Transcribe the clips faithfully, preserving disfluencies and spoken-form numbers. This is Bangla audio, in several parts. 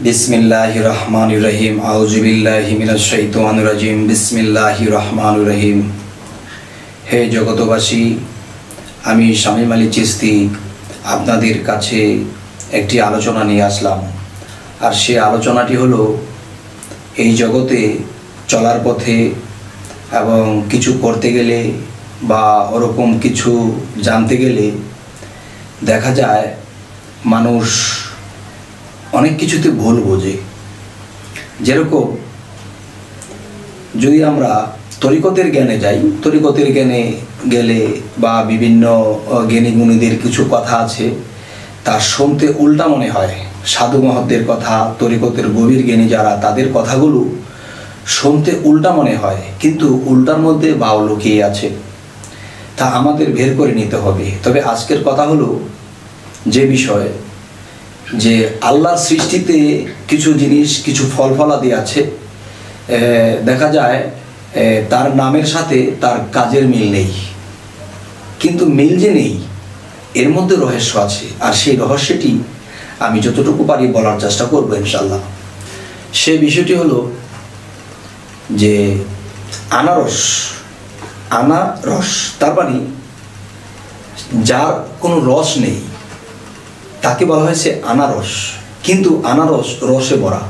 बिस्मिल्लाहिर रहमानिर रहीम आऊज़ु बिल्लाहि मिनाश शाइतानिर रजीम बिस्मिल्लाहिर रहमानिर रहीम। हे जगतबासी, आमी शामीम आली चिश्ती आपनादेर काछे एकटी आलोचना निये आसलाम। आर सेई आलोचनाटी हलो एई जगते चलार पथे एबं किछु करते गेले बा ओरकम किछु जानते गेले देखा जाय मानुष अनेक किछुते भूल बोझे। जेरकम यदि आमरा तरिकतेर ज्ञाने जाई, तरिकतेर ज्ञाने गेले बा विभिन्न ज्ञानी गुणीदेर किछु कथा आछे ता शुनते उल्टा मने हय। साधु महतदेर कथा, तरिकतेर गभीर ज्ञानी जारा तादेर कथागुलो शुनते उल्टा मने हय, किन्तु उल्टार मध्ये बाउ लुकिये आछे। ता आमादेर बेर करे निते हबे। तबे आजकेर कथा हलो जे विषय जे आल्लाहर सृष्टिते किछु जिनिस किछु फल फलादि आछे, देखा जाए तार नामेर साथे तार काजेर मिल नेই, किन्तु मिल जे नेই एर मध्य रहस्य आछे। आर सेई रहस्यटी आमी যতটুকু পারি বলার চেষ্টা করব ইনশাআল্লাহ। সেই বিষয়টি হলো যে আনারস, আনারস তার মানে যার কোনো রস নেই তাকে বলা হয়েছে আনারস, কিন্তু আনারস রসে ভরা।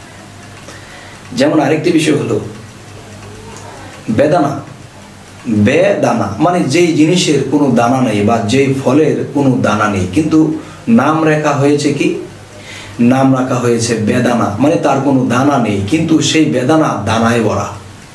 যেমন আরেকটি বিষয় হলো বেদানা। বেদানা মানে যেই জিনিসের কোনো দানা নেই বা যেই ফলের কোনো দানা নেই, কিন্তু নাম রাখা হয়েছে কি, নাম রাখা হয়েছে বেদানা, মানে তার কোনো দানা নেই কিন্তু সেই বেদানা দানায় ভরা।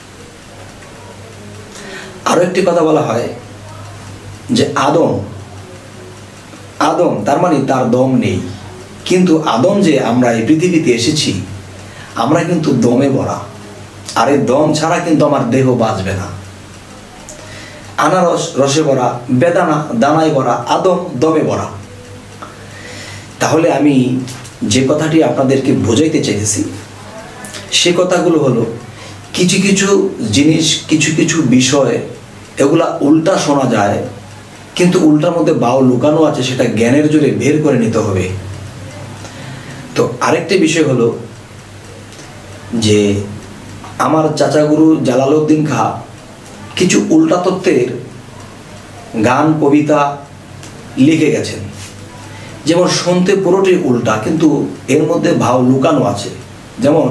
আরো একটি কথা বলা হয় যে আদম, আদম তার মানে তার দম নেই, কিন্তু আদম যে আমরা এই পৃথিবীতে এসেছি আমরা কিন্তু দমে ভরা। আর এই দম ছাড়া কিন্তু আমার দেহ বাঁচবে না। আনারস রসে ভরা, বেদানা দানায় ভরা, আদম দমে ভরা। তাহলে আমি যে কথাটি আপনাদেরকে বোঝাইতে চাইতেছি সে কথাগুলো হলো কিছু কিছু জিনিস, কিছু কিছু বিষয় এগুলা উল্টা শোনা যায়, কিন্তু উল্টার মধ্যে বাউ লুকানো আছে, সেটা জ্ঞানের জোরে বের করে নিতে হবে। তো আরেকটি বিষয় হলো যে আমার চাচাগুরু জালালউদ্দিন খাঁ কিছু উল্টা তত্ত্বের গান কবিতা লিখে গেছেন। যেমন শুনতে পুরোটাই উল্টা, কিন্তু এর মধ্যে ভাব লুকানো আছে। যেমন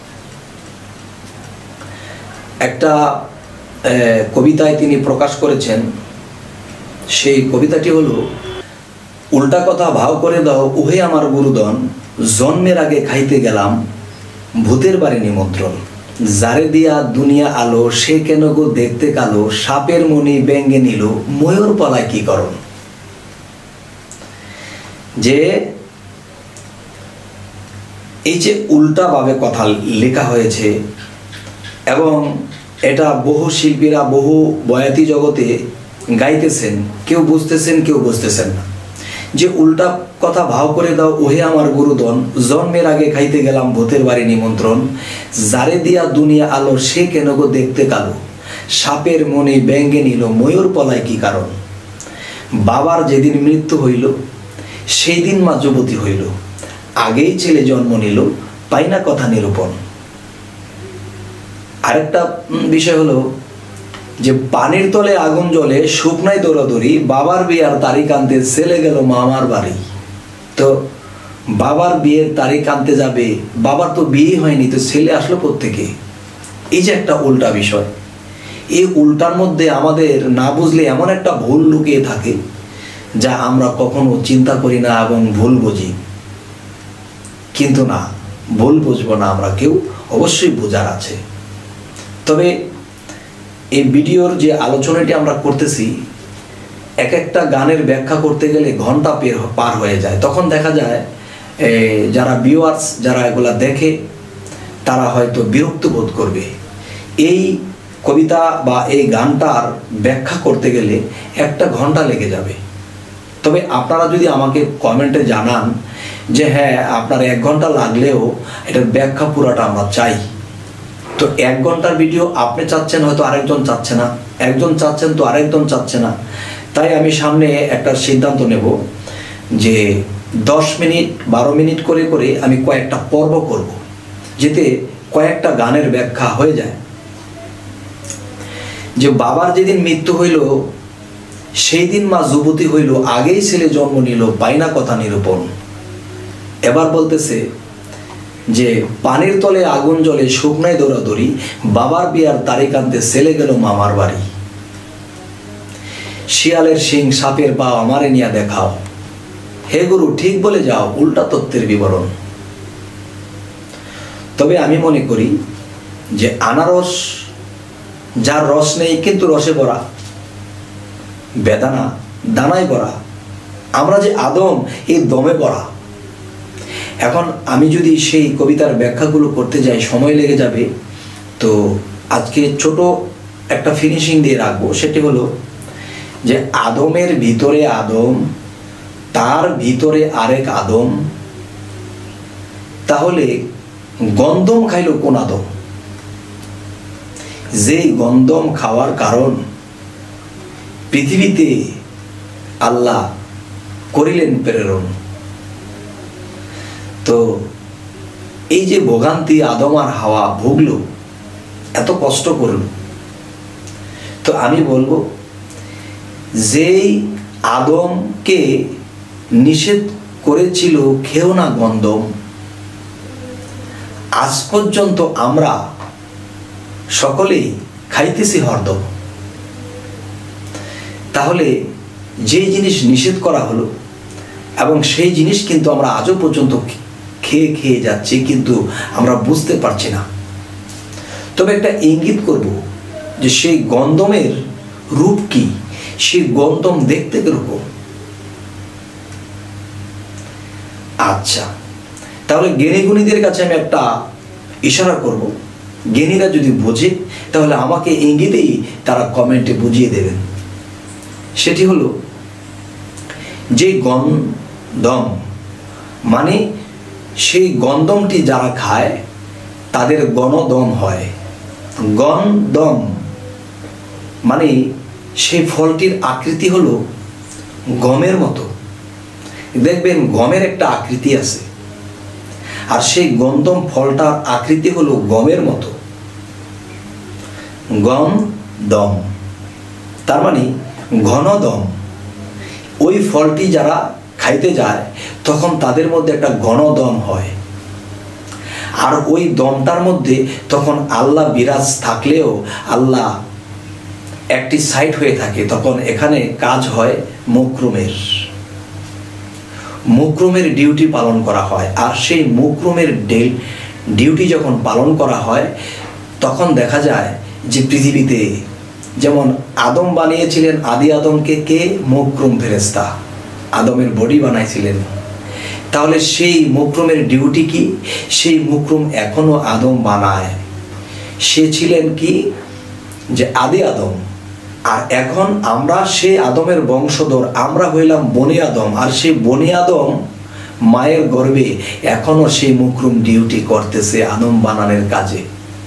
একটা কবিতায় তিনি প্রকাশ করেছেন, সেই কবিতাটি হলো উল্টা কথা ভাও করে দাও উহে আমার গুরুদন, জন্মের আগে খাইতে গেলাম ভূতের বাড়ি নিমন্ত্রণ, যারে দিয়া দুনিয়া আলো সে কেন গো দেখতে কালো, সাপের মনি ব্যঙ্গে নিল ময়ূর পলায় কি করণ। যে এই যে উল্টা ভাবে কথা লেখা হয়েছে এবং এটা বহু শিল্পীরা বহু বয়াতি জগতে গাইতেছেন, কেউ বুঝতেছেন কেউ বুঝতেছেন না। যে উল্টা কথা ভাও করে দাও ওহে আমার গুরুদন, জন্মের আগে খাইতে গেলাম ভূতের বাড়ি নিমন্ত্রণ, যারে দিয়া দুনিয়া আলো সে কেন গো দেখতে কালো, সাপের মনে ব্যঙ্গে নিল ময়ূর পলায় কি কারণ। বাবার যেদিন মৃত্যু হইল সেই দিন মা যুবতী হইল, আগেই ছেলে জন্ম নিল পাইনা কথা নিরূপণ। আরেকটা বিষয় হলো যে পানির তলে আগুন জ্বলে শুকনায় দৌড়াদৌড়ি, বাবার বিয়ার তারিখ আনতে ছেলে গেল মামার বাড়ি। তো বাবার বিয়ের তারিখ আনতে যাবে, বাবার তো বিয়ে হয়নি, তো ছেলে আসলো কোত্থেকে। এই যে একটা উল্টা বিষয়, এই উল্টার মধ্যে আমাদের না বুঝলে এমন একটা ভুল লুকিয়ে থাকে যা আমরা কখনো চিন্তা করি না এবং ভুল বুঝি। কিন্তু না, ভুল বুঝবো না আমরা কেউ, অবশ্যই বোঝার আছে। তবে এই ভিডিওর যে আলোচনাটি আমরা করতেছি, এক একটা গানের ব্যাখ্যা করতে গেলে ঘন্টা পার হয়ে যায়। তখন দেখা যায় যারা ভিউয়ার্স, যারা এগুলা দেখে তারা হয়তো বিরক্ত বোধ করবে। এই কবিতা বা এই গানটার ব্যাখ্যা করতে গেলে একটা ঘন্টা লেগে যাবে। তবে আপনারা যদি আমাকে কমেন্টে জানান যে হ্যাঁ আপনার এক ঘন্টা লাগলেও এটার ব্যাখ্যা পুরাটা আমরা চাই, তো এক ঘন্টার ভিডিও আপনি চাচ্ছেন, হয়তো আরেকজন চাচ্ছে না, একজন চাচ্ছেন তো আরেকজন চাচ্ছে না। তাই আমি সামনে একটা সিদ্ধান্ত নেব যে দশ মিনিট বারো মিনিট করে করে আমি কয়েকটা পর্ব করব, যেতে কয়েকটা গানের ব্যাখ্যা হয়ে যায়। যে বাবার যেদিন মৃত্যু হইল সেই দিন মা যুবতী হইল, আগেই ছেলে জন্ম নিল পাইনা কথা নিরূপণ। এবার বলতেছে যে পানির তলে আগুন জ্বলে শুকনায় দৌড়াদৌড়ি, বাবার বিয়ার তারিখ আনতে ছেলে গেল মামার বাড়ি। শিয়ালের শিং সাপের পা আমারে নিয়া দেখাও, হে গুরু ঠিক বলে যাও উল্টা তত্ত্বের বিবরণ। তবে আমি মনে করি যে আনারস যার রস নেই কিন্তু রসে ভরা, বেদানা দানায় ভরা, আমরা যে আদম এই দমে ভরা। এখন আমি যদি সেই কবিতার ব্যাখ্যাগুলো করতে যাই সময় লেগে যাবে, তো আজকে ছোট একটা ফিনিশিং দিয়ে রাখবো। সেটি হলো যে আদমের ভিতরে আদম, তার ভিতরে আরেক আদম, তাহলে গন্ধম খাইল কোন আদম? যে গন্ধম খাওয়ার কারণ পৃথিবীতে আল্লাহ করিলেন প্রেরণ। তো এই যে ভোগান্তি আদম আর হাওয়া ভুগল, এত কষ্ট করল, তো আমি বলবো যেই আদমকে নিষেধ করেছিল খেও না গন্ধম, আজ পর্যন্ত আমরা সকলেই খাইতেছি হরদম। তাহলে যে জিনিস নিষেধ করা হলো এবং সেই জিনিস কিন্তু আমরা আজও পর্যন্ত খেয়ে খেয়ে যাচ্ছি, কিন্তু আমরা বুঝতে পারছি না। তবে একটা ইঙ্গিত করব যে সেই গন্ধমের রূপ কি, সেই গন্ধম দেখতে কিরকম। আচ্ছা, তাহলে জ্ঞানী গুণীদের কাছে আমি একটা ইশারা করব, জ্ঞানীরা যদি বোঝে তাহলে আমাকে ইঙ্গিতেই তারা কমেন্টে বুঝিয়ে দেবেন। সেটি হলো যে গন্ধম মানে সেই গন্ধমটি যারা খায় তাদের গণদম হয়। গন্ধম মানে সেই ফলটির আকৃতি হলো গমের মতো। দেখবেন গমের একটা আকৃতি আছে, আর সেই গন্ধম ফলটার আকৃতি হলো গমের মতো। গম দম তার মানে ঘন দম। ওই ফলটি যারা খাইতে যায় তখন তাদের মধ্যে একটা ঘন দম হয়, আর ওই দমটার মধ্যে তখন আল্লাহ বিরাজ থাকলেও আল্লাহ একটি সাইড হয়ে থাকে। তখন এখানে কাজ হয় মুকরুমের মুকরুমের ডিউটি পালন করা হয়। আর সেই মুকরুমের ডিউটি যখন পালন করা হয় তখন দেখা যায় যে পৃথিবীতে যেমন আদম বানিয়েছিলেন আদি আদমকে কে? মুকরুম ফেরেশতা আদমের বডি বানাইছিলেন। তাহলে সেই মুকরুমের ডিউটি কি? সেই মুকরুম এখনো আদম বানায়। সে ছিলেন কি? যে আদি আদম। আর এখন আমরা সেই আদমের বংশধর, আমরা হইলাম বনি আদম। আর সেই বনি আদম মায়ের গর্ভে এখনো সেই মুকরুম ডিউটি করতেছে আদম বানানোর কাজে।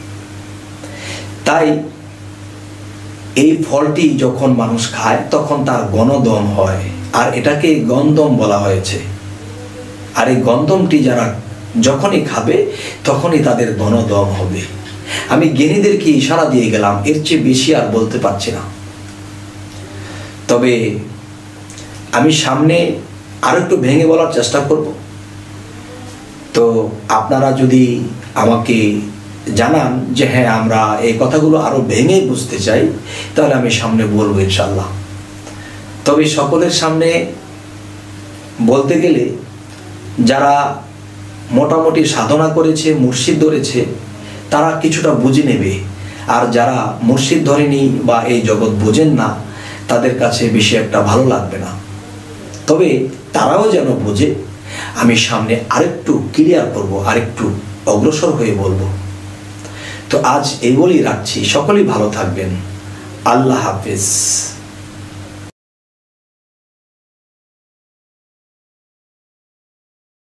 তাই এই ফলটি যখন মানুষ খায় তখন তার গণদম হয়, আর এটাকে গন্ধম বলা হয়েছে। আর এই গন্ধমটি যারা যখনই খাবে তখনই তাদের গণদম হবে। আমি জ্ঞানীদেরকে ইশারা দিয়ে গেলাম, এর চেয়ে বেশি আর বলতে পারছি না। তবে আমি সামনে আরো একটু ভেঙে বলার চেষ্টা করব। তো আপনারা যদি আমাকে জানান যে হ্যাঁ আমরা এই কথাগুলো আরো ভেঙে বুঝতে চাই, তাহলে আমি সামনে বলবো ইনশাল্লাহ। তবে সকলের সামনে বলতে গেলে যারা মোটামুটি সাধনা করেছে, মুর্শিদ ধরেছে, তারা কিছুটা বুঝে নেবে। আর যারা মুর্শিদ ধরেনি বা এই জগৎ বোঝেন না, তাদের কাছে বেশি একটা ভালো লাগবে না। তবে তারাও যেন বোঝে, আমি সামনে আরেকটু ক্লিয়ার করব, আরেকটু অগ্রসর হয়ে বলবো। তো আজ এই বলেই রাখছি, সকলেই ভালো থাকবেন। আল্লাহ হাফেজ।